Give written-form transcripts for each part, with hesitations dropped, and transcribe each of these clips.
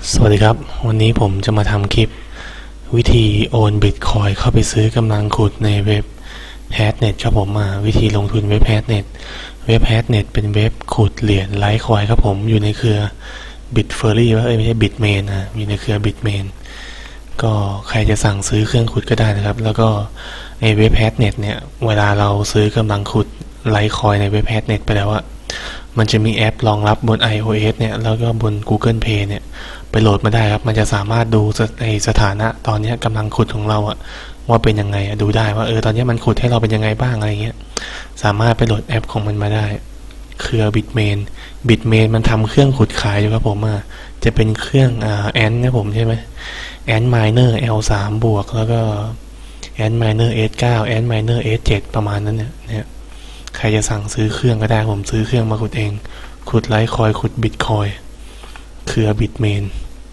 สวัสดีครับวันนี้ผมจะมาทำคลิปวิธีโอนบิตคอยเข้าไปซื้อกำลังขุดในเว็บ Hashnet ครับผมวิธีลงทุนเว็บ Hashnet เป็นเว็บขุดเหรียญไลท์คอยครับผมอยู่ในเครือ Bitfury ไม่ใช่ Bitmain นะอยู่ในเครือ Bitmain ก็ใครจะสั่งซื้อเครื่องขุดก็ได้นะครับแล้วก็ในเว็บ Hashnet เนี่ยเวลาเราซื้อกำลังขุดไลท์คอยในเว็บ Hashnet ไปแล้วมันจะมีแอปรองรับบน iOS เนี่ยแล้วก็บน Google Play เนี่ยไปโหลดมาได้ครับมันจะสามารถดูสถานะตอนนี้กำลังขุดของเราว่าเป็นยังไงดูได้ว่าตอนนี้มันขุดให้เราเป็นยังไงบ้างอะไรเงี้ยสามารถไปโหลดแอปของมันมาได้เครือ Bitmain มันทำเครื่องขุดขายอยู่ครับผมจะเป็นเครื่องAnt นะผมใช่ไหม Ant Miner L3 บวกแล้วก็ Ant Miner S9 Ant Miner S7 ประมาณนั้นเนี่ยใครจะสั่งซื้อเครื่องก็ได้ผมซื้อเครื่องมาขุดเองขุดไลท์คอยขุดบิตคอยเครือ Bitmain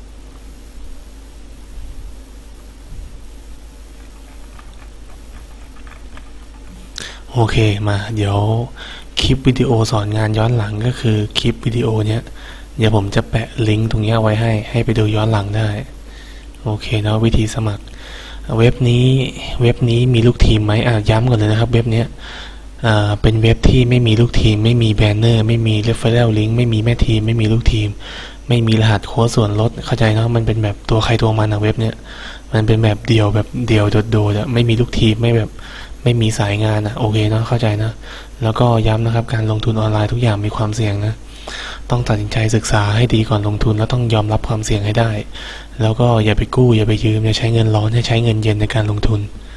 โอเคมาเดี๋ยวคลิปวิดีโอสอนงานย้อนหลังก็คือคลิปวิดีโอเนี้ยเดี๋ยวผมจะแปะลิงก์ตรงนี้ไว้ให้ไปดูย้อนหลังได้โอเคเนาะวิธีสมัครเว็บนี้มีลูกทีมไหมย้ำก่อนเลยนะครับเว็บเนี้ยเป็นเว็บที่ไม่มีลูกทีมไม่มีแบนเนอร์ไม่มี referral link ไม่มีแม่ทีมไม่มีลูกทีมไม่มีรหัสโค้ดส่วนลดเข้าใจเนาะมันเป็นแบบตัวใครตัวมันเว็บเนี้ยมันเป็นแบบเดียวโดดไม่มีลูกทีมไม่มีสายงานโอเคเนาะเข้าใจนะแล้วก็ย้ำนะครับการลงทุนออนไลน์ทุกอย่างมีความเสี่ยงนะต้องตัดสินใจศึกษาให้ดีก่อนลงทุนแล้วต้องยอมรับความเสี่ยงให้ได้แล้วก็อย่าไปกู้อย่าไปยืมอย่าใช้เงินร้อนให้ใช้เงินเย็นในการลงทุน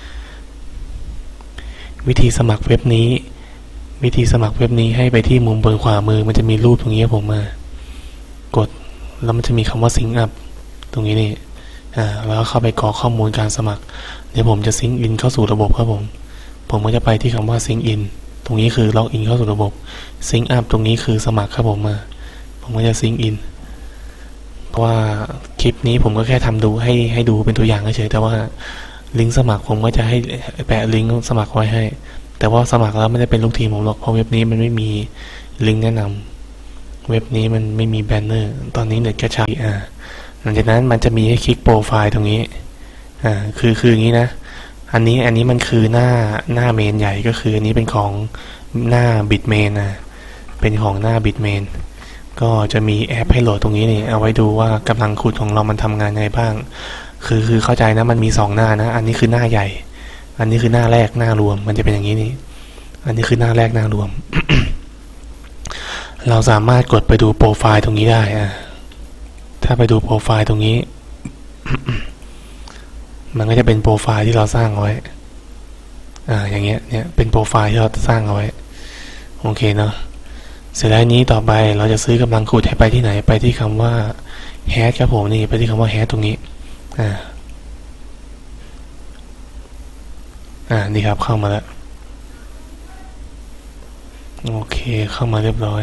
วิธีสมัครเว็บนี้ให้ไปที่มุมบนขวามือมันจะมีรูปตรงนี้ผมกดแล้วมันจะมีคำว่า Sync Up ตรงนี้นี่แล้วเข้าไปกรอกข้อมูลการสมัครเดี๋ยวผมจะ Sync In เข้าสู่ระบบครับผมก็จะไปที่คำว่า Sync In ตรงนี้คือล็อกอินเข้าสู่ระบบ Sync Up ตรงนี้คือสมัครครับผมก็จะ Sync In เพราะว่าคลิปนี้ผมก็แค่ทำดูให้ดูเป็นตัวอย่างเฉยแต่ว่าลิงก์สมัครผมก็จะให้แปะลิงก์สมัครไว้ให้แต่ว่าสมัครแล้วไม่ได้เป็นลูกทีมผมหรอกเพราะเว็บนี้มันไม่มีลิงก์แนะนำเว็บนี้มันไม่มีแบนเนอร์ตอนนี้เน็ตก็ช้าหลังจากนั้นมันจะมีให้คลิกโปรไฟล์ตรงนี้คืออย่างนี้นะอันนี้มันคือหน้าเมนใหญ่ก็คืออันนี้เป็นของหน้า Bitmain เป็นของหน้า Bitmain ก็จะมีแอปให้โหลดตรงนี้นี่เอาไว้ดูว่ากำลังขุดของเรามันทำงานไงบ้างคือเข้าใจนะมันมี2หน้านะอันนี้คือหน้าใหญ่อันนี้คือหน้าแรกหน้ารวมมันจะเป็นอย่างนี้นี่อันนี้คือหน้าแรกหน้ารวม เราสามารถกดไปดูโปรไฟล์ตรงนี้ได้ถ้าไปดูโปรไฟล์ตรงนี้ มันก็จะเป็นโปรไฟล์ที่เราสร้างเอาไว้อย่างเงี้ยเนี่ยเป็นโปรไฟล์ที่เราสร้างเอาไว้โอเคเนาะเสร็จแล้วนี้ต่อไปเราจะซื้อกำลังขุดให้ไปที่ไหนไปที่คำว่า hash ครับผมนี่ไปที่คำว่า hash ตรงนี้นี่ครับเข้ามาแล้วโอเคเข้ามาเรียบร้อย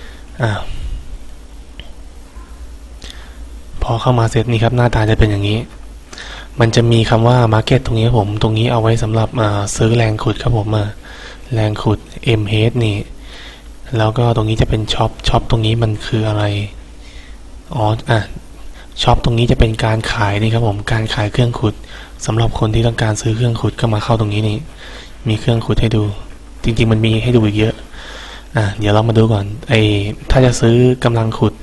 พอเข้ามาเสร็จนี่ครับหน้าตาจะเป็นอย่างนี้มันจะมีคำว่า market ตรงนี้ตรงนี้เอาไว้สำหรับซื้อแรงขุดครับผมแรงขุด MH นี่แล้วก็ตรงนี้จะเป็นช็อปตรงนี้มันคืออะไรช็อปตรงนี้จะเป็นการขายนี่ครับผมการขายเครื่องขุดสำหรับคนที่ต้องการซื้อเครื่องขุดก็มาเข้าตรงนี้นี่มีเครื่องขุดให้ดูจริงๆมันมีให้ดูอีกเยอะเดี๋ยวเรามาดูก่อนถ้าจะซื้อกำลังขุด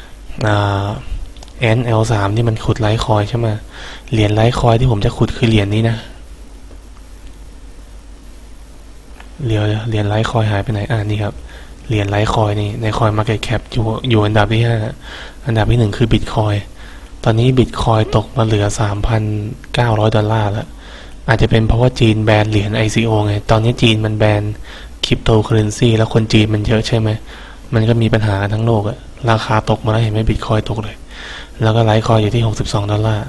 L3 ที่มันขุดไลท์คอยใช่ไหมเหรียญไลท์คอยที่ผมจะขุดคือเหรียญนี้นะเหรียญไลท์คอยหายไปไหนนี่ครับเหรียญไลท์คอยนี่ในคอย Market Cap อยู่อันดับที่5อันดับที่1คือบิตคอยตอนนี้บิตคอยตกมาเหลือ $3,900 แล้วอาจจะเป็นเพราะว่าจีนแบนเหรียญ ICO ไงตอนนี้จีนมันแบนคริปโตเคอเรนซีแล้วคนจีนมันเยอะใช่ไหมมันก็มีปัญหาทั้งโลกราคาตกมาแล้วเห็นไหมบิตคอยตกเลยแล้วก็ไลท์คอยอยู่ที่$62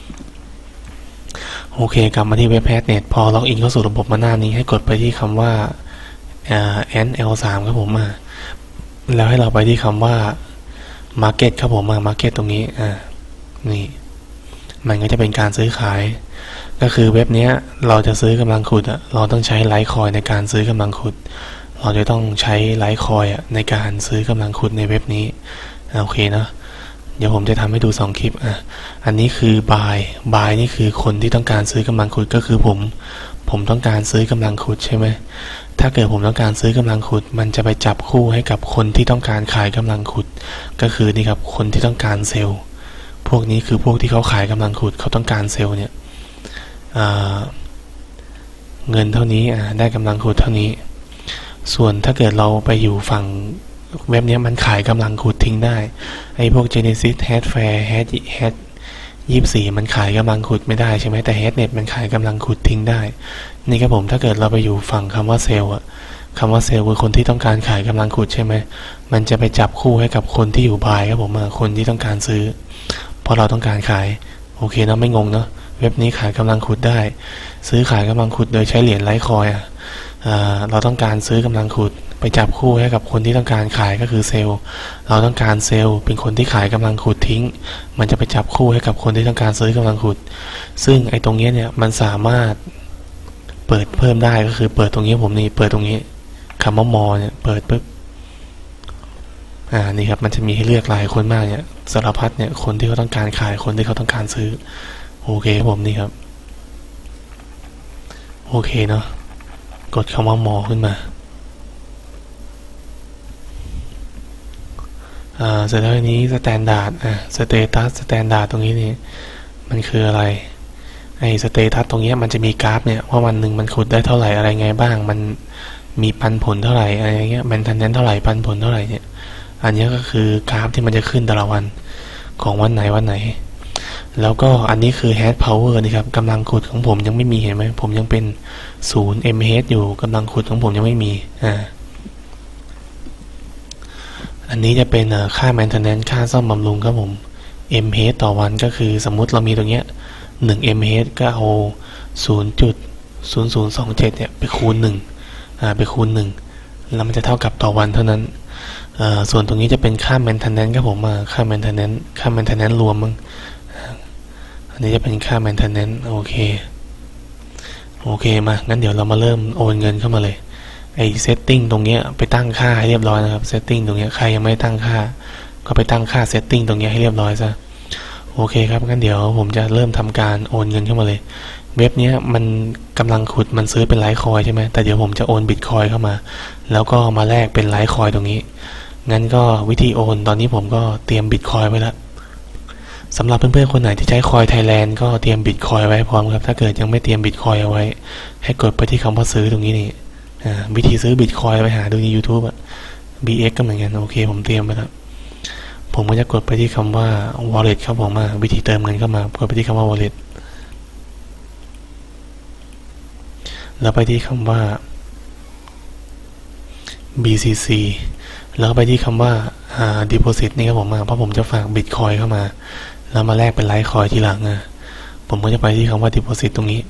โอเคกลับมาที่เว็บ Hashnet พอล็อกอินเข้าสู่ระบบมาหน้านี้ให้กดไปที่คำว่าL3 ครับผมแล้วให้เราไปที่คำว่า Market ครับผมMarket ตรงนี้นี่มันก็จะเป็นการซื้อขายก็คือเว็บนี้เราจะซื้อกำลังขุดเราต้องใช้ไลท์คอยในการซื้อกำลังขุดเราจะต้องใช้ไลท์คอยในการซื้อกำลังขุดในเว็บนี้โอเคนะเดี๋ยวผมจะทำให้ดู2คลิปอันนี้คือ buy นี่คือคนที่ต้องการซื้อกำลังขุดก็คือผมต้องการซื้อกำลังขุดใช่ไหมถ้าเกิดผมต้องการซื้อกำลังขุดมันจะไปจับคู่ให้กับคนที่ต้องการขายกำลังขุดก็คือนี่ครับคนที่ต้องการเซลล์พวกนี้คือพวกที่เขาขายกำลังขุดเขาต้องการเซลล์เนี่ยเงินเท่านี้ได้กำลังขุดเท่านี้ส่วนถ้าเกิดเราไปอยู่ฝั่งเว็บนี้มันขายกำลังขุดทิ้งได้ไอ้พวก Genesis Hatfair Hat 24มันขายกำลังขุดไม่ได้ใช่ไหมแต่ Hatnet มันขายกำลังขุดทิ้งได้นี่ครับผมถ้าเกิดเราไปอยู่ฝั่งคำว่าเซลล์คำว่าเซลล์คือคนที่ต้องการขายกำลังขุดใช่ไหมมันจะไปจับคู่ให้กับคนที่อยู่บายครับผมคนที่ต้องการซื้อเพราะเราต้องการขายโอเคเนาะไม่งงเนาะเว็บนี้ขายกำลังขุดได้ซื้อขายกำลังขุดโดยใช้เหรียญไลท์คอยเราต้องการซื้อกำลังขุดไปจับคู่ให้กับคนที่ต้องการขายก็คือเซลล์เราต้องการเซลล์เป็นคนที่ขายกำลังขุดทิ้งมันจะไปจับคู่ให้กับคนที่ต้องการซื้อกำลังขุดซึ่งไอ้ตรงนี้เนี่ยมันสามารถเปิดเพิ่มได้ก็คือเปิดตรงนี้ผมนี่เปิดตรงนี้คำว่ามอเนี่ยเปิดปุ๊บนี่ครับมันจะมีให้เลือกหลายคนมากเนี่ยสารพัดเนี่ยคนที่เขาต้องการขายคนที่เขาต้องการซื้อโอเคผมนี่ครับโอเคเนาะกดคำว่ามอขึ้นมาเสร็จแล้วนี้สแตนดาร์ดสเตตัสสแตนดาร์ดตรงนี้นี่มันคืออะไรไอ้สเตตัสตรงนี้มันจะมีกราฟเนี่ยว่าวันหนึ่งมันขุดได้เท่าไหร่อะไรไงบ้างมันมีปันผลเท่าไหร่อะไรเงี้ยแมนเทนแนนซ์เท่าไหร่ปันผลเท่าไหร่เนี่ยอันนี้ก็คือกราฟที่มันจะขึ้นแต่ละวันของวันไหนแล้วก็อันนี้คือ hash power นี่ครับกำลังขุดของผมยังไม่มีเห็นไหมผมยังเป็น0 mH อยู่กำลังขุดของผมยังไม่มีอันนี้จะเป็นค่า maintenance ค่าซ่อมบำรุงครับผม mH ต่อวันก็คือสมมุติเรามีตรงเนี้ย1 mH ก็เอา 0.0027 เนี่ยไปคูณ1ไปคูณ1แล้วมันจะเท่ากับต่อวันเท่านั้นส่วนตรงนี้จะเป็นค่า maintenance ครับผมค่า maintenance รวมมั้งอันนี้จะเป็นค่า maintenance โอเคมางั้นเดี๋ยวเรามาเริ่มโอนเงินเข้ามาเลยไอ้ setting ตรงเนี้ยไปตั้งค่าให้เรียบร้อยนะครับ setting ตรงเนี้ยใครยังไม่ตั้งค่าก็ไปตั้งค่า setting ตรงเนี้ยให้เรียบร้อยซะโอเคครับงั้นเดี๋ยวผมจะเริ่มทำการโอนเงินเข้ามาเลยเว็บนี้มันกำลังขุดมันซื้อเป็นไลท์คอยใช่ไหมแต่เดี๋ยวผมจะโอนบิตคอยเข้ามาแล้วก็มาแลกเป็นไลท์คอยตรงนี้งั้นก็วิธีโอนตอนนี้ผมก็เตรียมบิตคอยไว้แล้วสำหรับเพื่อนๆคนไหนที่ใช้คอยไทยแลนด์ก็เตรียมบิตคอยไว้พร้อมครับถ้าเกิดยังไม่เตรียมบิตคอยเอาไว้ให้กดไปที่คำว่าซื้อตรงนี้นี่วิธีซื้อบิตคอยไปหาดูใน YouTube BX ก็เหมือนกันโอเคผมเตรียมไปแล้วผมก็จะกดไปที่คำว่า wallet ครับผมวิธีเติมเงินเข้ามากดไปที่คำว่า wallet แล้วไปที่คำว่า BCC แล้วไปที่คำว่าdeposit นี่ครับผมเพราะผมจะฝากบิตคอยเข้ามาแล้วมาแลกเป็นไลท์คอยทีหลังผมก็จะไปที่คำว่า deposit ตรงนี้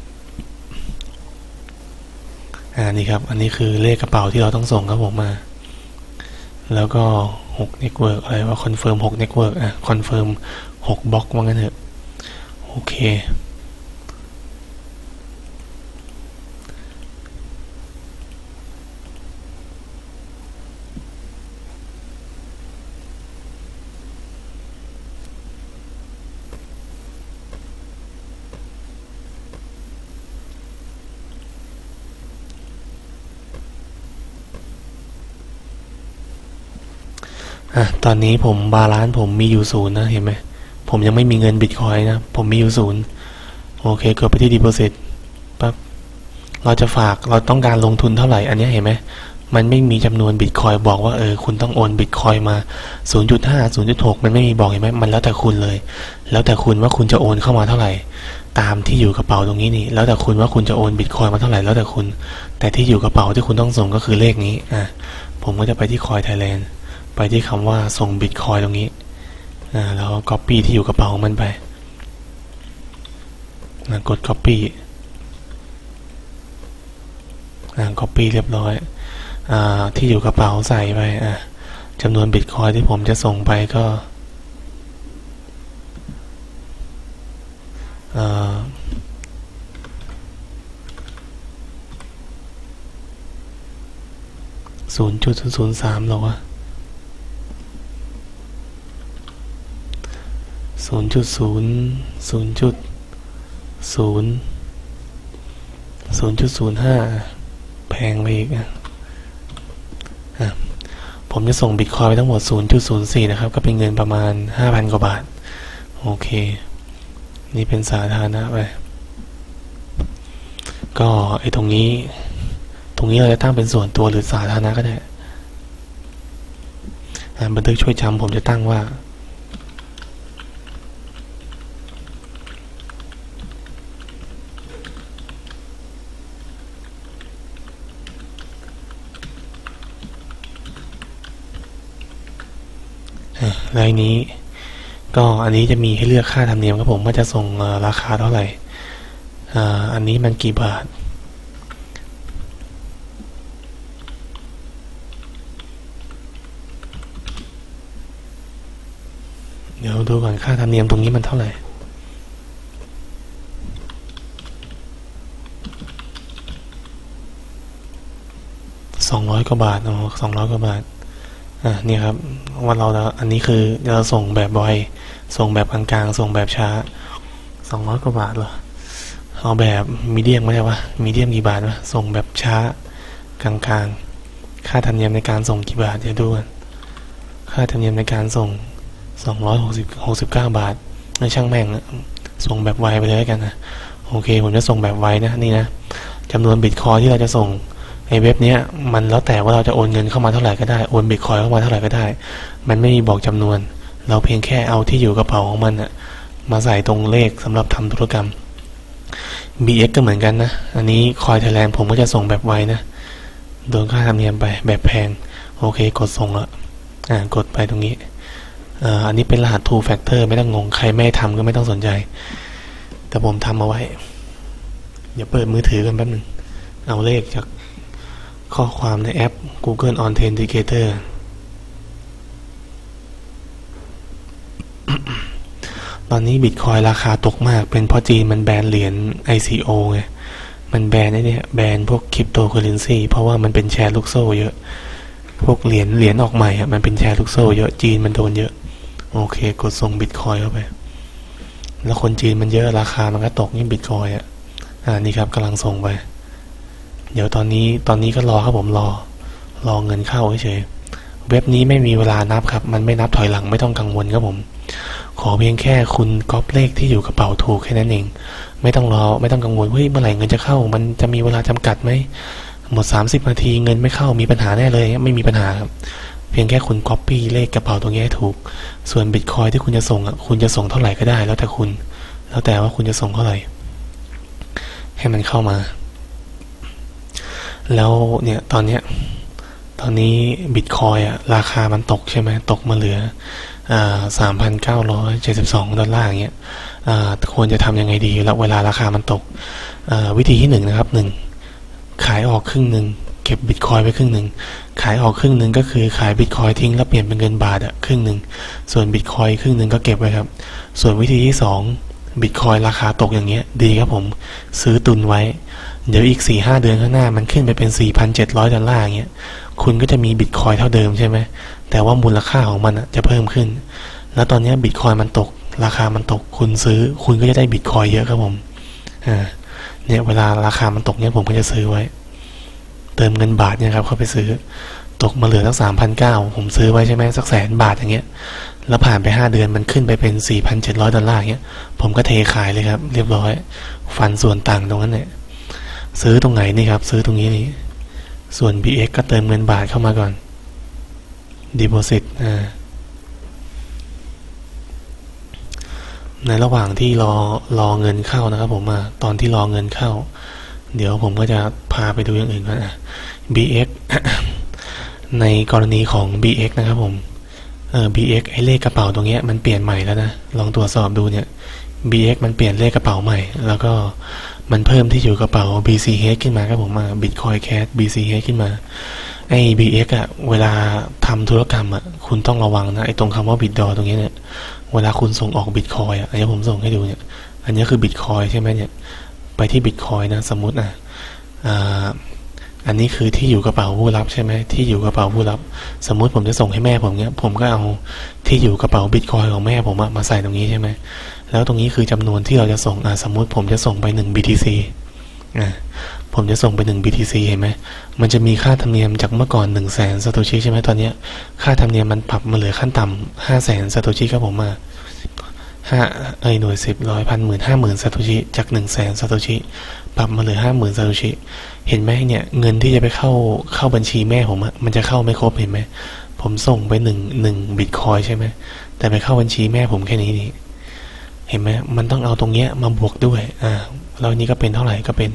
นี่ครับอันนี้คือเลขกระเป๋าที่เราต้องส่งครับผมแล้วก็6 network อะไรว่า confirm 6 network confirm 6 บล็อกว่างั้นเถอะโอเคตอนนี้ผมบาลานซ์ผมมีอยู่0นะเห็นไหมผมยังไม่มีเงินบิตคอยนะผมมีอยู่0โอเคกดไปที่ deposit ปั๊บเราจะฝากเราต้องการลงทุนเท่าไหร่อันนี้เห็นไหมมันไม่มีจำนวนบิตคอยบอกว่าคุณต้องโอนบิตคอยมา 0.5 0.6 มันไม่มีบอกเห็นไหมมันแล้วแต่คุณเลยแล้วแต่คุณว่าคุณจะโอนเข้ามาเท่าไหร่ตามที่อยู่กระเป๋าตรงนี้นี่แล้วแต่คุณว่าคุณจะโอนบิตคอยมาเท่าไหร่แล้วแต่คุณแต่ที่อยู่กระเป๋าที่คุณต้องส่งก็คือเลขนี้ผมก็จะไปที่คอยไทยแลนด์ไปที่คำว่าส่งบิตคอยตรงนี้แล้ว copy ที่อยู่กระเป๋ามันไปกด copy copy เรียบร้อยที่อยู่กระเป๋าใส่ไปจำนวนบิตคอยที่ผมจะส่งไปก็0.003หรอวะ 0.0.0.0.0.05แพงไปอีกผมจะส่งบิตคอยน์ไปทั้งหมด 0.04 นะครับก็เป็นเงินประมาณ 5,000 กว่าบาทโอเคนี่เป็นสาธารณะไปก็ไอ้ตรงนี้เราจะตั้งเป็นส่วนตัวหรือสาธารณะก็ได้บันทึกช่วยจำผมจะตั้งว่ารายนี้ก็อันนี้จะมีให้เลือกค่าธรรมเนียมครับผมว่าจะส่งราคาเท่าไหร่อันนี้มันกี่บาทเดี๋ยวดูก่อนค่าธรรมเนียมตรงนี้มันเท่าไหร่200 กว่าบาท200 กว่าบาทนี่ครับว่าเราอันนี้คือเราส่งแบบไวส่งแบบกลางๆส่งแบบช้า200 กว่าบาทเหรอเอาแบบมีเดียมไม่ใช่ปะมีเดียมกี่บาทวะส่งแบบช้ากลางๆค่าธรรมเนียมในการส่งกี่บาทเดี๋ยวดูกันค่าธรรมเนียมในการส่ง269 บาทไม่ช่างแม่งส่งแบบไวไปเลยกันนะโอเคผมจะส่งแบบไวนะนี่นะจำนวนบิตคอยที่เราจะส่งไอ้เว็บเนี้ยมันแล้วแต่ว่าเราจะโอนเงินเข้ามาเท่าไหร่ก็ได้โอนบิตคอยเข้ามาเท่าไหร่ก็ได้มันไม่มีบอกจำนวนเราเพียงแค่เอาที่อยู่กระเป๋าของมันมาใส่ตรงเลขสำหรับทำธุรกรรม BX ก็เหมือนกันนะอันนี้คอยไทยแลนด์ผมก็จะส่งแบบไวนะโดนค่าธรรมเนียมไปแบบแพงโอเคกดส่งละกดไปตรงนี้อันนี้เป็นรหัส two factor ไม่ต้องงงใครไม่ทำก็ไม่ต้องสนใจแต่ผมทำเอาไว้เดี๋ยวเปิดมือถือกันแป๊บนึงเอาเลขจากข้อความในแอป Google Authenticator ตอนนี้บิตคอยราคาตกมากเป็นเพราะจีนมันแบนเหรียญ ICO ไงมันแบนแบนพวกคริปโตเคอเรนซีเพราะว่ามันเป็นแชร์ลูกโซ่เยอะพวกเหรียญออกใหม่มันเป็นแชร์ลูกโซ่เยอะจีนมันโดนเยอะโอเคกดส่งบิตคอยเข้าไปแล้วคนจีนมันเยอะราคามันก็ตกนี่บิตคอยนี่ครับกำลังส่งไปเดี๋ยวตอนนี้ก็รอครับผมรอเงินเข้าเฉยเว็บนี้ไม่มีเวลานับครับมันไม่นับถอยหลังไม่ต้องกังวลครับผมขอเพียงแค่คุณก๊อปเลขที่อยู่กระเป๋าถูกแค่นั้นเองไม่ต้องรอไม่ต้องกังวลเฮ้ยเมื่อไหร่เงินจะเข้ามันจะมีเวลาจำกัดไหมหมด30 นาทีเงินไม่เข้ามีปัญหาแน่เลยไม่มีปัญหาครับเพียงแค่คุณก๊อปปี้เลขกระเป๋าตรงนี้ให้ถูกส่วนบิตคอยที่คุณจะส่งคุณจะส่งเท่าไหร่ก็ได้แล้วแต่คุณแล้วแต่ว่าคุณจะส่งเท่าไหร่ให้มันเข้ามาแล้วเนี่ยตอนนี้บิตคอยราคามันตกใช่ไหมตกมาเหลือ$3,972อย่างเงี้ยควรจะทำยังไงดีแล้วเวลาราคามันตกวิธีที่1นะครับขายออกครึ่งหนึ่งเก็บบิตคอยไว้ครึ่งหนึ่งขายออกครึ่งหนึ่งก็คือขายบิตคอยทิ้งแล้วเปลี่ยนเป็นเงินบาทครึ่งหนึ่งส่วนบิตคอยครึ่งหนึ่งก็เก็บไว้ครับส่วนวิธีที่2บิตคอยราคาตกอย่างเงี้ยดีครับผมซื้อตุนไว้เดี๋ยวอีก 4-5 เดือนข้างหน้ามันขึ้นไปเป็น$4,700อย่างเงี้ยคุณก็จะมีบิตคอยเท่าเดิมใช่ไหมแต่ว่ามูลค่าของมันจะเพิ่มขึ้นแล้วตอนนี้บิตคอยมันตกราคามันตกคุณซื้อคุณก็จะได้บิตคอยเยอะครับผมเนี่ยเวลาราคามันตกเนี่ยผมก็จะซื้อไว้เติมเงินบาทเนี่ยครับเข้าไปซื้อตกมาเหลือสัก$3,900ผมซื้อไว้ใช่ไหมสัก100,000อย่างเงี้ยแล้วผ่านไป5 เดือนมันขึ้นไปเป็น$4,700อย่างเงี้ยผมก็เทขายเลยครับเรียบร้อยฟันส่วนต่างตรงนั้นเนี่ยซื้อตรงไหนนี่ครับซื้อตรงนี้นี่ส่วน BX ก็เติมเงินบาทเข้ามาก่อน Deposit ในระหว่างที่รอเงินเข้านะครับผมตอนที่รอเงินเข้าเดี๋ยวผมก็จะพาไปดูอย่างอื่นก่อนBX ในกรณีของ BX นะครับผมBX ไอ้เลขกระเป๋าตรงเนี้ยมันเปลี่ยนใหม่แล้วนะลองตรวจสอบดูเนี่ย BX มันเปลี่ยนเลขกระเป๋าใหม่แล้วก็มันเพิ่มที่อยู่กระเป๋า BCH ขึ้นมาครับผมBitcoin Cash BCH ขึ้นมาไอ้ BX เวลาทำธุรกรรมคุณต้องระวังนะไอ้ตรงคำว่า BitDor ตรงนี้เนี่ยเวลาคุณส่งออก Bitcoin อันนี้ผมส่งให้ดูเนี่ยอันนี้คือ Bitcoin ใช่ไหมเนี่ยไปที่ Bitcoin นะสมมุติอันนี้คือที่อยู่กระเป๋าผู้รับใช่ไหมที่อยู่กระเป๋าผู้รับสมมุติผมจะส่งให้แม่ผมเนี้ยผมก็เอาที่อยู่กระเป๋าบิตคอยของแม่ผมมาใส่ตรงนี้ใช่ไหมแล้วตรงนี้คือจำนวนที่เราจะส่งสมมุติผมจะส่งไป1 BTC ผมจะส่งไป1 BTC เห็นไหมมันจะมีค่าธรรมเนียมจากเมื่อก่อน100,000 ซาโตชิใช่ไหมตอนนี้ค่าธรรมเนียมมันปรับมาเหลือขั้นต่ำ500,000 ซาโตชิครับผมหน่วย10 100 10,000 50,000 ซาโตชิจาก100,000 ซาโตชิปรับมาเหลือ50,000 ซาโตชิเห็นไหมเนี่ยเงินที่จะไปเข้าบัญชีแม่ผมมันจะเข้าไม่ครบเห็นไหมผมส่งไป1 บิตคอยใช่ไหมแต่ไปเข้าบัญชีแม่ผมแค่นี้นี่เห็นไหมมันต้องเอาตรงเนี้ยมาบวกด้วยแล้วนี้ก็เป็นเท่าไหร่ก็เป็น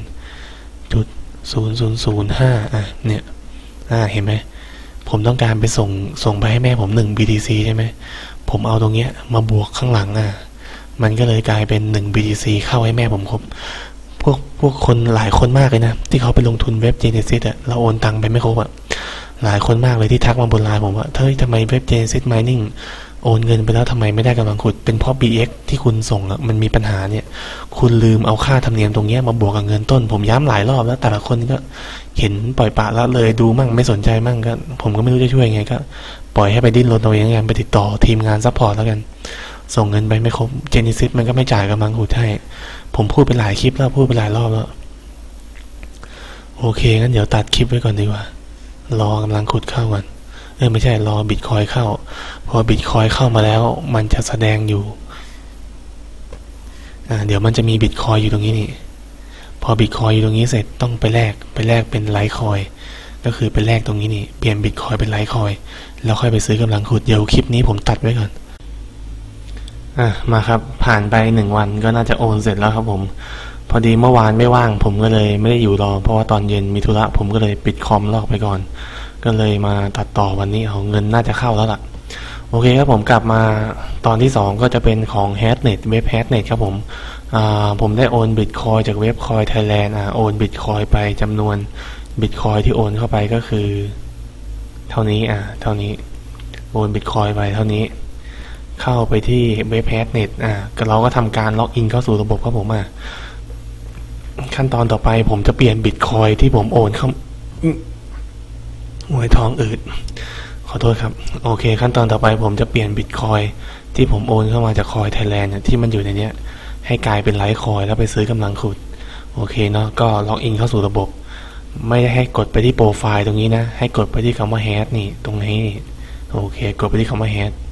.0005เนี่ยเห็นไหมผมต้องการไปส่งไปให้แม่ผม1 BTC ใช่ไหมผมเอาตรงเนี้ยมาบวกข้างหลังมันก็เลยกลายเป็น1 BTC เข้าให้แม่ผมครบพวกคนหลายคนมากเลยนะที่เขาไปลงทุนเว็บ Genesis เราโอนตังไปไม่ครบหลายคนมากเลยที่ทักมาบนไลน์ผมว่าเฮ้ยทำไมเว็บ Genesis Mining โอนเงินไปแล้วทำไมไม่ได้กำลังขุดเป็นเพราะ BX ที่คุณส่งมันมีปัญหาเนี่ยคุณลืมเอาค่าธรรมเนียมตรงนี้มาบวกกับเงินต้นผมย้ำหลายรอบแล้วแต่ละคนก็เห็นปล่อยปละละเลยดูมั่งไม่สนใจมั่งก็ผมก็ไม่รู้จะช่วยไงก็ปล่อยให้ไปดิ้นรนเอาเองกันไปติดต่อทีมงานซัพพอร์ตแล้วกันส่งเงินไปไม่ครบ Genesis มันก็ไม่จ่ายกำลังขุดให้ผมพูดไปหลายคลิปแล้วพูดไปหลายรอบแล้วโอเคงั้นเดี๋ยวตัดคลิปไว้ก่อนดีกว่ารอกำลังขุดเข้าก่อนไม่ใช่รอบิตคอยเข้าพอบิตคอยเข้ามาแล้วมันจะแสดงอยู่เดี๋ยวมันจะมีบิตคอยอยู่ตรงนี้นี่พอบิตคอยอยู่ตรงนี้เสร็จต้องไปแลกเป็นไลท์คอยก็คือไปแลกตรงนี้นี่เปลี่ยนบิตคอยเป็นไลท์คอยแล้วค่อยไปซื้อกำลังขุดเดี๋ยวคลิปนี้ผมตัดไว้ก่อนมาครับผ่านไป1 วันก็น่าจะโอนเสร็จแล้วครับผมพอดีเมื่อวานไม่ว่างผมก็เลยไม่ได้อยู่รอเพราะว่าตอนเย็นมีธุระผมก็เลยปิดคอมลอกไปก่อนก็เลยมาตัดต่อวันนี้เอาเงินน่าจะเข้าแล้วล่ะโอเคครับผมกลับมาตอนที่2ก็จะเป็นของ Hatnet เว็บ Hatnet ครับผมได้โอนบิตคอยจากเว็บคอยไทยแลนด์โอนบิตคอยไปจำนวนบิตคอยที่โอนเข้าไปก็คือเท่านี้เท่านี้โอนบิตคอยไปเท่านี้เข้าไปที่เว็บ Hatnet เราก็ทำการล็อกอินเข้าสู่ระบบครับผมขั้นตอนต่อไปผมจะเปลี่ยนบิตคอยที่ผมโอนเข้าหัวท้องอืดขอโทษครับโอเคขั้นตอนต่อไปผมจะเปลี่ยนบิตคอยที่ผมโอนเข้ามาจากคอยไทยแลนด์ที่มันอยู่ในเนี้ยให้กลายเป็นไลท์คอยแล้วไปซื้อกำลังขุดโอเคเนาะก็ล็อกอินเข้าสู่ระบบไม่ได้ให้กดไปที่โปรไฟล์ตรงนี้นะให้กดไปที่คำว่า Hash นี่ตรงนี้โอเคกดไปที่คำว่า Hash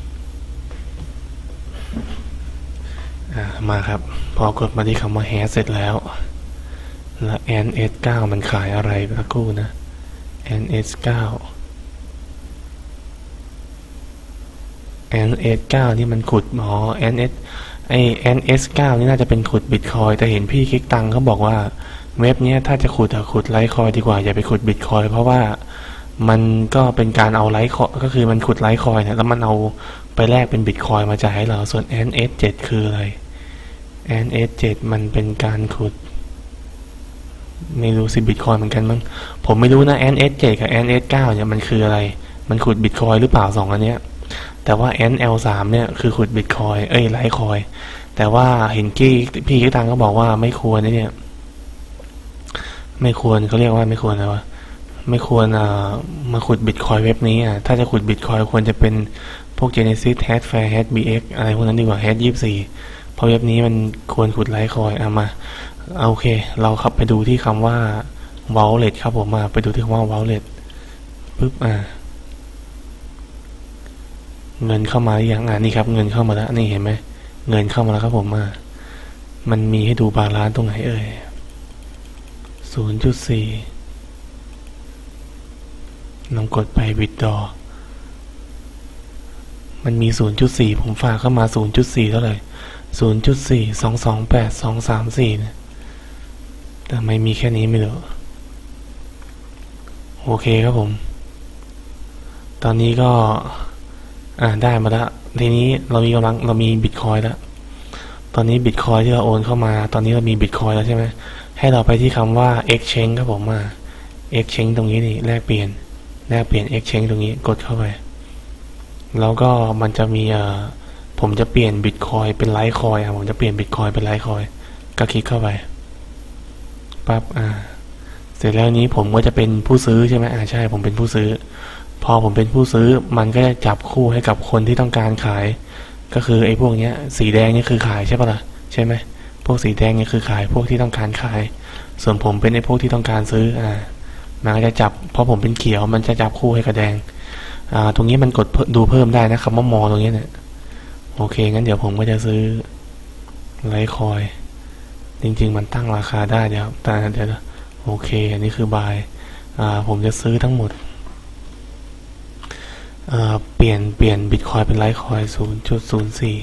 มาครับพอกดมาที่คำว่า Hash เสร็จแล้วNS9 มันขายอะไรสักครู่นะNS9 นี่มันขุดNS9 นี่น่าจะเป็นขุดบิตคอยแต่เห็นพี่คลิกตังเขาบอกว่าเว็บนี้ถ้าจะขุดไลท์คอยดีกว่าอย่าไปขุดบิตคอยเพราะว่ามันก็เป็นการเอาไลท์คอยก็คือมันขุดไลท์คอยเนี่ยแล้วมันเอาไปแลกเป็นบิตคอยมาจ่ายให้เราส่วน NS7 คืออะไร NS7 มันเป็นการขุดไม่รู้สิบิตคอยเหมือนกันมั้งผมไม่รู้นะ NS7 กับ NS9 เนี่ยมันคืออะไรมันขุดบิตคอยหรือเปล่า2อันเนี้ยแต่ว่า NL3 เนี่ยคือขุดบิตคอยไลท์คอยแต่ว่าเห็นพี่กิ๊กตังก็บอกว่าไม่ควรเนี่ยไม่ควรเขาเรียกว่าไม่ควรอะไรวะไม่ควรมาขุดบิตคอยเว็บนี้ถ้าจะขุดบิตคอยควรจะเป็นพวก Genesis Hashfair HashBX อะไรพวกนั้นดีกว่า Hash24เพราะเว็บนี้มันควรขุดไลท์คอยมาโอเคเราขับไปดูที่คำว่า wallet ครับผมไปดูที่คำว่า wallet ปึ๊บเงินเข้ามาอย่างนี่ครับเงินเข้ามาแล้วนี่เห็นไหมเงินเข้ามาแล้วครับผมมันมีให้ดูบาลานซ์ตรงไหน0.4 ลองกดไป withdraw มันมี 0.4 ผมฝากเข้ามา 0.4 เท่าไหร่ 0.4 228 234นะแต่ไม่มีแค่นี้ไม่รู้โอเคครับผมตอนนี้ก็ได้มาแล้วทีนี้เรามีบิตคอยแล้วตอนนี้บิตคอยที่เราโอนเข้ามาตอนนี้เรามีบิตคอยแล้วใช่ไหมให้เราไปที่คำว่า exchange ครับผมexchange ตรงนี้นี่แลกเปลี่ยน exchange ตรงนี้กดเข้าไปแล้วก็มันจะมีผมจะเปลี่ยนบิตคอยเป็นไลท์คอยผมจะเปลี่ยนบิตคอยเป็นไลท์คอยก็คลิกเข้าไปปั๊บเเสร็จแล้วนี้ผมก็จะเป็นผู้ซื้อใช่ไหมใช่ผมเป็นผู้ซื้อพอผมเป็นผู้ซื้อมันก็จะจับคู่ให้กับคนที่ต้องการขายก็คือไอ้พวกเนี้ยสีแดงนี่คือขายใช่ปะล่ะใช่ไหมพวกสีแดงนี่คือขายพวกที่ต้องการขายส่วนผมเป็นไอ้พวกที่ต้องการซื้อมันก็จะจับเพราะผมเป็นเขียวมันจะจับคู่ให้กับแดงตรงนี้มันกดดูเพิ่มได้นะคำว่ามอตรงนี้เนี่ยโอเคงั้นเดี๋ยวผมก็จะซื้อไลท์คอยจริงๆมันตั้งราคาได้เดี๋ยวโอเคอันนี้คือบายผมจะซื้อทั้งหมดเปลี่ยนบิตคอยเป็นไลท์คอย 0.04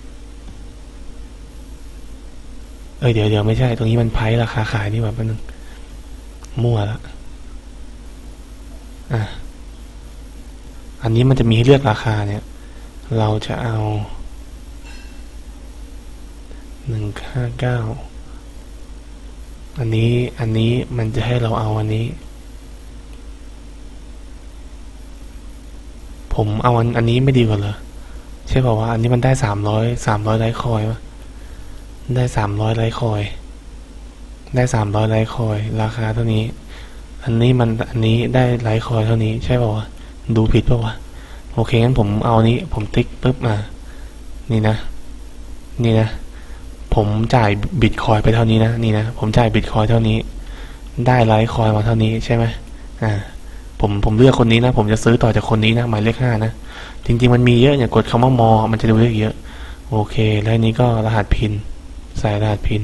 เดี๋ยวไม่ใช่ตรงนี้มันไพร์ราคาขายนี่แบบนึงมั่วแล้วอันนี้มันจะมีให้เลือกราคาเนี่ยเราจะเอา159อันนี้มันจะให้เราเอาอันนี้ผมเอาอันนี้ไม่ดีกว่าเหรอใช่ป่าวว่าอันนี้มันได้300ไลท์คอยวะได้300ไลท์คอยได้300ไลท์คอยราคาเท่านี้อันนี้ได้ไลท์คอยเท่านี้ใช่ป่าววะดูผิดป่าววะโอเคงั้นผมเอานี้ผมติ๊กปุ๊บนี่นะผมจ่ายบิตคอยไปเท่านี้นะนี่นะผมจ่ายบิตคอยเท่านี้ได้ไลท์คอยมาเท่านี้ใช่ไหมผมเลือกคนนี้นะผมจะซื้อต่อจากคนนี้นะหมายเลข5นะจริงๆมันมีเยอะเนี่ยกดคำว่ามอมันจะดูเยอะโอเคแล้วนี้ก็รหัสพินใส่รหัสพิน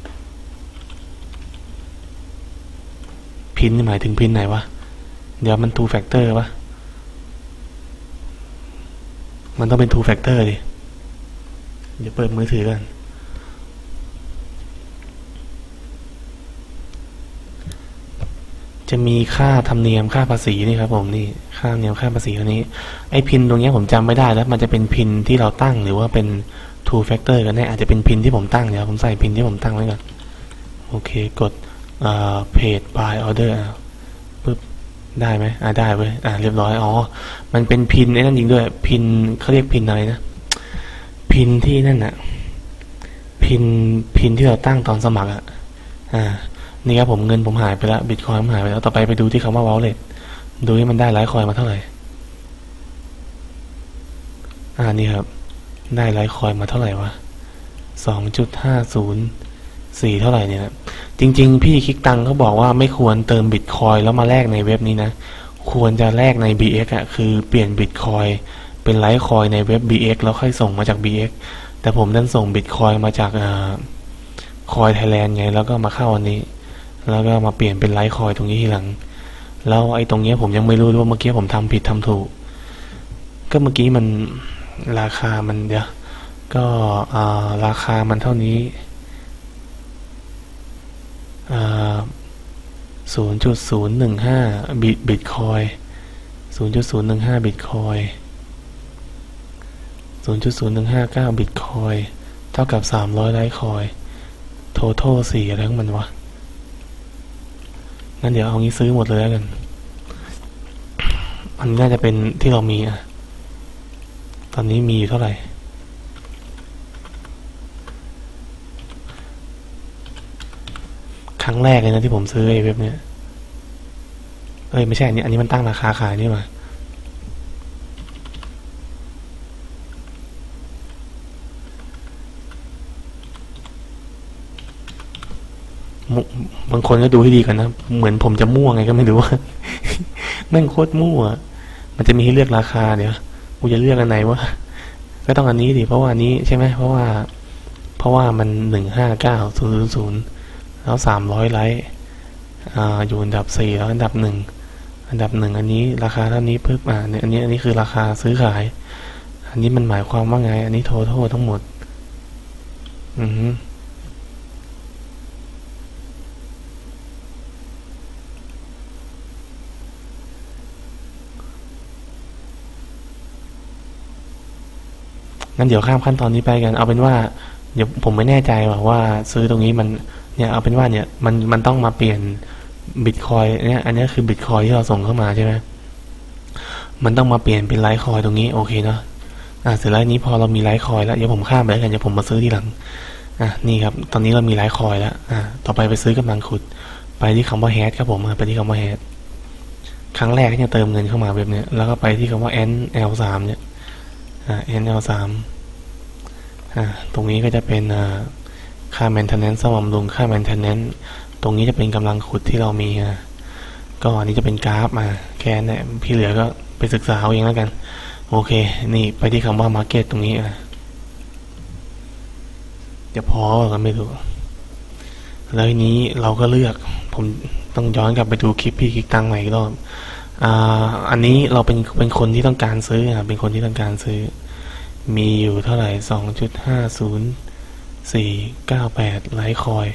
นี่หมายถึงพินไหนวะเดี๋ยวมัน two factor วะมันต้องเป็น two factor ดิเดี๋ยวเปิดมือถือกันจะมีค่าธรรมเนียมค่าภาษีนี่ครับผมนี่ค่าธรรมเนียมค่าภาษีตัวนี้ไอ้พินตรงนี้ผมจำไม่ได้แล้วมันจะเป็นพินที่เราตั้งหรือว่าเป็น two factor กันแน่อาจจะเป็นพินที่ผมตั้งเดี๋ยวผมใส่พินที่ผมตั้งไว้ก่อนโอเคกดpage by order ปึ๊บได้ไหมได้เว้ยเรียบร้อยมันเป็นพินไอ้นั่นจริงด้วยพินเขาเรียกพินอะไรนะพินที่นั่นน่ะพินที่เราตั้งตอนสมัครนี่ครับผมเงินผมหายไปแล้วบิตคอยน์ผมหายไปแล้วต่อไปดูที่คำว่า wallet ดูที่มันได้ไลท์คอยน์มาเท่าไหร่นี่ครับได้ไลท์คอยน์มาเท่าไหร่วะ 2.504 เท่าไหร่เนี่ยจริงๆพี่คิกตังเขาบอกว่าไม่ควรเติมบิตคอยน์แล้วมาแลกในเว็บนี้นะควรจะแลกใน BX คือเปลี่ยนบิตคอยน์เป็นไลท์คอยน์ในเว็บ BX แล้วค่อยส่งมาจาก BX แต่ผมดันส่งบิตคอยน์มาจากคอยไทยแลนด์ไงแล้วก็มาเข้าอันนี้แล้วก็มาเปลี่ยนเป็นไลท์คอยตรงนี้ทีหลังแล้วไอ้ตรงนี้ผมยังไม่รู้ว่าเมื่อกี้ผมทำผิดทำถูกก็เมื่อกี้มันราคามันเดี๋ยวก็ราคามันเท่านี้0.015 บิตคอย 0.015 บิตคอย 0.0159 บิตคอยเท่ากับ300ไลท์คอยtotal 4อะไรของมันวะงั้นเดี๋ยวเอางี้ซื้อหมดเลยแล้วกันอันนี้น่าจะเป็นที่เรามีตอนนี้มีอยู่เท่าไหร่ครั้งแรกเลยนะที่ผมซื้อไอ้เว็บเนี้ยไม่ใช่อันนี้มันตั้งราคาขายนี่มาบางคนก็ดูให้ดีกันนะเหมือนผมจะมั่วไงก็ไม่รู้ว่าแม่งโคตรมั่วมันจะมีให้เลือกราคาเดี๋ยวกูจะเลือกอันไหนวะก็ต้องอันนี้ดิเพราะว่าอันนี้ใช่ไหมเพราะว่ามัน159,000แล้ว300ไลท์อยู่อันดับ4แล้วอันดับ1อันนี้ราคาเท่านี้ปึ๊บเนี่ยอันนี้คือราคาซื้อขายอันนี้มันหมายความว่าไงอันนี้totalทั้งหมดงั้นเดี๋ยวข้ามขั้นตอนนี้ไปกันเอาเป็นว่าเดี๋ยวผมไม่แน่ใจว่าซื้อตรงนี้มันเนี่ยเอาเป็นว่าเนี่ยมันต้องมาเปลี่ยนบิตคอยเนี่ยอันนี้คือบิตคอยที่เราส่งเข้ามาใช่ไหมมันต้องมาเปลี่ยนเป็นไลท์คอยตรงนี้โอเคเนาะเสร็จแล้วนี้พอเรามีไลท์คอยแล้วเดี๋ยวผมข้ามไปแล้วกันเดี๋ยวผมมาซื้อทีหลังนี่ครับตอนนี้เรามีไลท์คอยแล้วต่อไปซื้อกำลังขุดไปที่คำว่า hash ครับผมไปที่คำว่า hash ครั้งแรกที่จะเติมเงินเข้ามาแบบนี้แล้วก็ไปที่คำว่า NL3 เนี่ยNL3 ตรงนี้ก็จะเป็นค่า maintenance ซ่อมบำรุงค่า maintenance ตรงนี้จะเป็นกำลังขุดที่เรามีก็อันนี้จะเป็นกราฟแค่นี้พี่เหลือก็ไปศึกษาเอาเองแล้วกันโอเคนี่ไปที่คำว่า market ตรงนี้จะพอกันไม่รู้แล้วทีนี้เราก็เลือกผมต้องย้อนกลับไปดูคลิปพี่คิกตังใหม่อีกรอบอันนี้เราเป็นคนที่ต้องการซื้อเป็นคนที่ต้องการซื้อมีอยู่เท่าไหร่ 2.50498 ไลท์คอย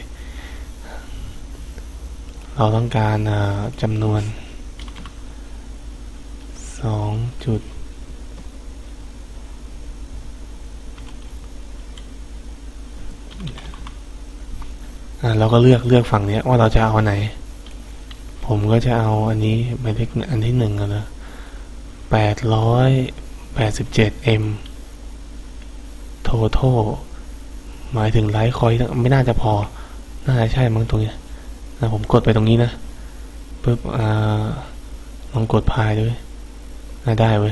เราต้องการจำนวน2จุดเราก็เลือกฝั่งนี้ว่าเราจะเอาอันไหนผมก็จะเอาอันนี้หมายเลขอันที่1นะ887M total หมายถึงไลท์คอยไม่น่าจะพอน่าจะใช่มั้งตรงนี้ผมกดไปตรงนี้นะปึ๊บลองกดพายด้วยได้เว้ย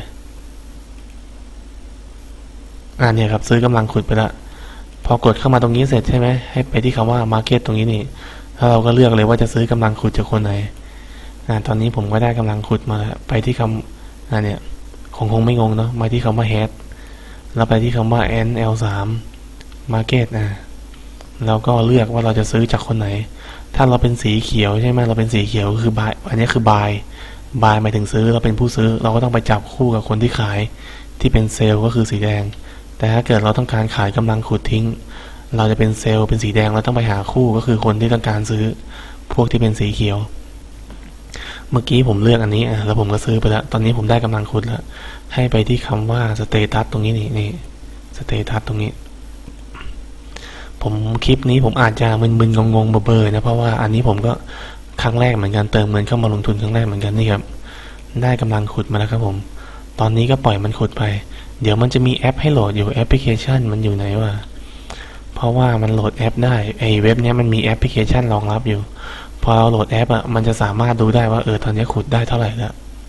เนี่ยครับซื้อกำลังขุดไปละพอกดเข้ามาตรงนี้เสร็จใช่ไหมให้ไปที่คำว่า market ตรงนี้นี่แล้วเราก็เลือกเลยว่าจะซื้อกำลังขุดจากคนไหนตอนนี้ผมก็ได้กำลังขุดมาแล้วไปที่คำเนี่ยคงไม่งงเนาะมาที่คำว่า head แล้วไปที่คำว่า NL3 market แล้วก็เลือกว่าเราจะซื้อจากคนไหนถ้าเราเป็นสีเขียวใช่ไหมเราเป็นสีเขียวคือ buy อันนี้คือ buy หมายถึงซื้อเราเป็นผู้ซื้อเราก็ต้องไปจับคู่กับคนที่ขายที่เป็นเซลล์ก็คือสีแดงแต่ถ้าเกิดเราต้องการขายกำลังขุดทิ้งเราจะเป็นเซลล์เป็นสีแดงเราต้องไปหาคู่ก็คือคนที่ต้องการซื้อพวกที่เป็นสีเขียวเมื่อกี้ผมเลือกอันนี้แล้วผมก็ซื้อไปแล้วตอนนี้ผมได้กำลังขุดแล้วให้ไปที่คำว่าสเตตัสตรงนี้นี่สเตตัสตรงนี้ผมคลิปนี้ผมอาจจะมึนๆงงๆเบอร์นะเพราะว่าอันนี้ผมก็ครั้งแรกเหมือนกันเติมเงินเข้ามาลงทุนครั้งแรกเหมือนกันนี่ครับได้กำลังขุดมาแล้วครับผมตอนนี้ก็ปล่อยมันขุดไปเดี๋ยวมันจะมีแอปให้โหลดอยู่แอปพลิเคชันมันอยู่ไหนวะเพราะว่ามันโหลดแอปได้ไอ้เว็บนี้มันมีแอปพลิเคชันรองรับอยู่พอเราโหลดแอปมันจะสามารถดูได้ว่าตอนนี้ขุดได้เท่าไหร่แล้ว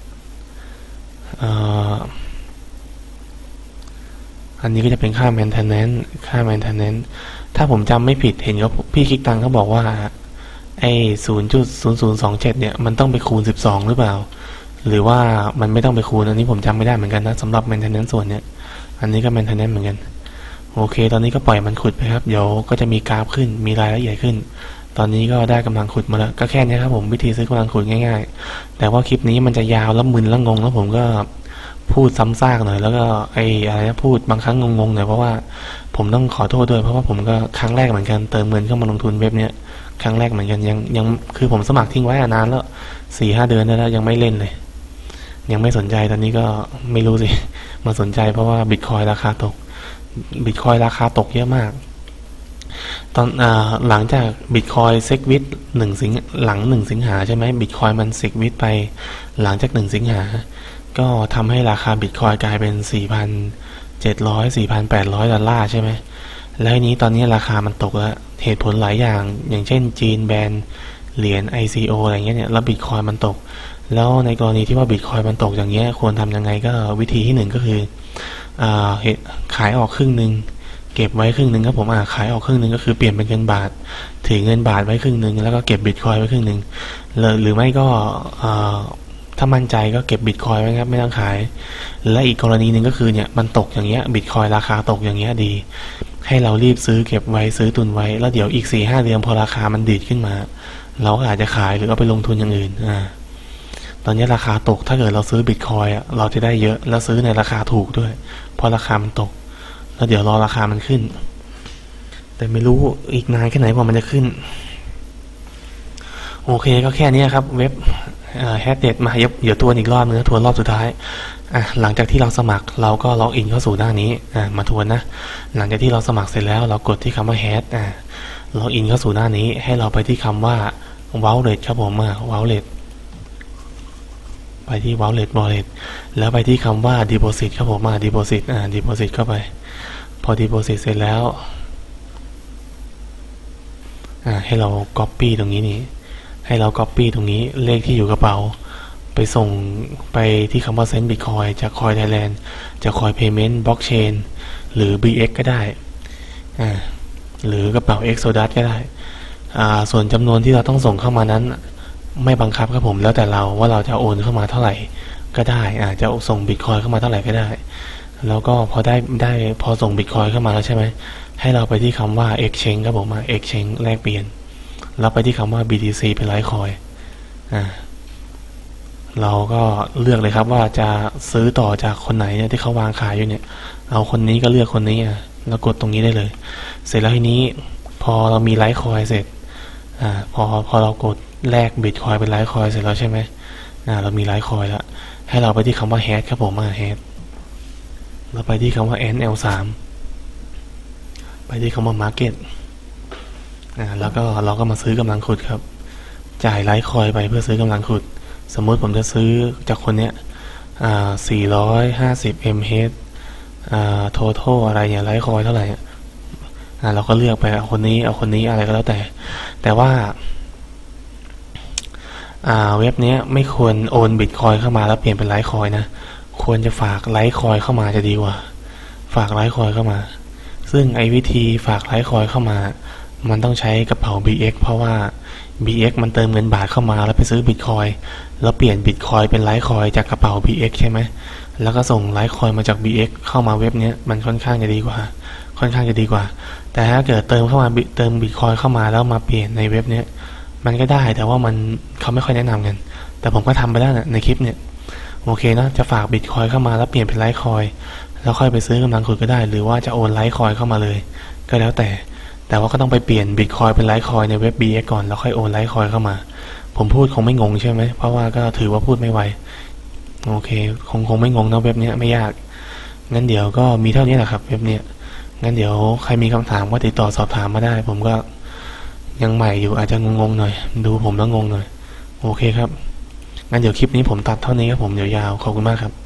อันนี้ก็จะเป็นค่า maintenance ถ้าผมจำไม่ผิดเห็นก็พี่คิกตังเขาบอกว่าไอ้ 0.0027 เนี่ยมันต้องไปคูณ12หรือเปล่าหรือว่ามันไม่ต้องไปคูณอันนี้ผมจำไม่ได้เหมือนกันนะสำหรับ maintenance ส่วนเนี้ยอันนี้ก็ maintenance เหมือนกันโอเคตอนนี้ก็ปล่อยมันขุดไปครับเดี๋ยวก็จะมีกราฟขึ้นมีรายละเอียดขึ้นตอนนี้ก็ได้กำลังขุดมาแล้วก็แค่นี้ครับผมวิธีซื้อกำลังขุดง่ายๆแต่ว่าคลิปนี้มันจะยาวแล้วมึนแล้วงงแล้วผมก็พูดซ้ำซากหน่อยแล้วก็อะไรนะพูดบางครั้งงงๆหน่อยเพราะว่าผมต้องขอโทษด้วยเพราะว่าผมก็ครั้งแรกเหมือนกันเติมเงินเข้ามาลงทุนเว็บเนี้ยครั้งแรกเหมือนกันยังคือผมสมัครทิ้งไว้นานแล้ว 4-5 เดือนแล้วยังไม่เล่นเลยยังไม่สนใจตอนนี้ก็ไม่รู้สิมาสนใจเพราะว่าบิตคอยราคาตกเยอะมากตอนหลังจากบิตคอยเซ็กวิทหลัง1 สิงหาใช่ไหมบิตคอยมันเซ็กวิทไปหลังจาก1 สิงหาก็ทำให้ราคาบิตคอยกลายเป็น 4,700 4,800 ดอลลาร์ใช่ไหมแล้วทีนี้ตอนนี้ราคามันตกแล้วเหตุผลหลายอย่างเช่นจีนแบนเหรียญ ICO อะไรเงี้ยเนี่ยแล้วบิตคอยมันตกแล้วในกรณีที่ว่าบิตคอยมันตกอย่างเงี้ยควรทำยังไงก็วิธีที่1ก็คือขายออกครึ่งนึงเก็บไว้ครึ่งนึงครับผมขายออกครึ่งนึงก็คือเปลี่ยนเป็นเงินบาทถือเงินบาทไว้ครึ่งนึงแล้วก็เก็บบิตคอยไว้ครึ่งนึงหรือไม่ก็ถ้ามั่นใจก็เก็บบิตคอยไว้ครับไม่ต้องขายและอีกกรณีนึงก็คือเนี่ยมันตกอย่างเงี้ยบิตคอยราคาตกอย่างเงี้ยดีให้เรารีบซื้อเก็บไว้ซื้อตุนไว้แล้วเดี๋ยวอีก 4-5 เดือนพอราคามันดีดขึ้นมาเราก็อาจจะขายหรือเอาไปลงทุนอย่างอื่นตอนนี้ราคาตกถ้าเกิดเราซื้อบิตคอยเราจะได้เยอะแล้วซื้อในราคาถูกด้วยพอราคามันตกแล้วเดี๋ยวรอราคามันขึ้นแต่ไม่รู้อีกนานแค่ไหนกว่ามันจะขึ้นโอเคก็แค่นี้ครับเว็บแฮชเน็ตมาเดี๋ยวทวนอีกรอบนึงทวนรอบสุดท้ายหลังจากที่เราสมัครเราก็ล็อกอินเข้าสู่หน้านี้มาทวนนะหลังจากที่เราสมัครเสร็จแล้วเรากดที่คำว่าแฮชล็อกอินเข้าสู่หน้านี้ให้เราไปที่คำว่า wallet ครับผมwallet ไปที่ wallet แล้วไปที่คำว่า deposit ครับผมdeposit deposit เข้าไปพอ deposit เสร็จแล้วให้เรา copy ตรงนี้นี่ให้เรา copy ตรงนี้เลขที่อยู่กระเป๋าไปส่งไปที่คำว่า send bitcoin จาก coin Thailand จาก coin payment blockchain หรือ BX ก็ได้หรือกระเป๋า Exodus ก็ได้ส่วนจำนวนที่เราต้องส่งเข้ามานั้นไม่บังคับครับผมแล้วแต่เราว่าเราจะโอนเข้ามาเท่าไหร่ก็ได้จะส่ง bitcoin เข้ามาเท่าไหร่ก็ได้แล้วก็พอได้พอส่ง bitcoin เข้ามาแล้วใช่ไหมให้เราไปที่คำว่า exchange ครับผมexchange แลกเปลี่ยนแล้วไปที่คำว่า BTC เป็นLitecoinเราก็เลือกเลยครับว่าจะซื้อต่อจากคนไหนเนี่ยที่เขาวางขายอยู่เนี่ยเอาคนนี้ก็เลือกคนนี้แล้วกดตรงนี้ได้เลยเสร็จแล้วทีนี้พอเรามีLitecoinเสร็จพอเรากดแลก Bitcoin เป็นLitecoinเสร็จแล้วใช่ไหมเรามีLitecoinแล้วให้เราไปที่คำว่า hash ครับผมhash เราไปที่คำว่า NL3 ไปที่คำว่า market แล้วก็เราก็มาซื้อกำลังขุดครับจ่ายLitecoinไปเพื่อซื้อกำลังขุดสมมติผมจะซื้อจากคนเนี้ย450 mH total อะไรอย่างLitecoinเท่าไหร่เราก็เลือกไปเอาคนนี้อะไรก็แล้วแต่ว่าเว็บนี้ไม่ควรโอน Bitcoin เข้ามาแล้วเปลี่ยนเป็นLitecoinนะควรจะฝาก Litecoin เข้ามาจะดีกว่าฝาก Litecoin เข้ามาซึ่งไอ้วิธีฝากLitecoinเข้ามามันต้องใช้กระเป๋า BX เพราะว่า BX มันเติมเงินบาทเข้ามาแล้วไปซื้อ Bitcoin แล้วเปลี่ยน Bitcoin เป็นLitecoin จากกระเป๋า BX ใช่ไหมแล้วก็ส่งLitecoinมาจาก BX เข้ามาเว็บนี้มันค่อนข้างจะดีกว่าแต่ถ้าเกิดเติมBitcoin เข้ามาแล้วมาเปลี่ยนในเว็บนี้มันก็ได้แต่ว่าเขาไม่ค่อยแนะนำกันแต่ผมก็ทำไปแล้วนะในคลิปเนี่ยโอเคนะจะฝาก Bitcoin เข้ามาแล้วเปลี่ยนเป็น Litecoin แล้วค่อยไปซื้อกำลังขุดก็ได้หรือว่าจะโอนLitecoinเข้ามาเลยก็แล้วแต่ว่าก็ต้องไปเปลี่ยน Bitcoin เป็นLitecoin ในเว็บ BX ก่อนแล้วค่อยโอน Litecoin เข้ามาผมพูดคงไม่งงใช่ไหมเพราะว่าก็ถือว่าพูดไม่ไวโอเคคงไม่งงนะเว็บนี้ไม่ยากงั้นเดี๋ยวก็มีเท่านี้แหละครับเว็บนี้งั้นเดี๋ยวใครมีคำถามก็ติดต่อสอบถามมาได้ผมก็ยังใหม่อยู่อาจจะงงหน่อยดูผมแล้วงงหน่อยโอเคครับงั้นเดี๋ยวคลิปนี้ผมตัดเท่านี้ครับผมเดี๋ยวยาวขอบคุณมากครับ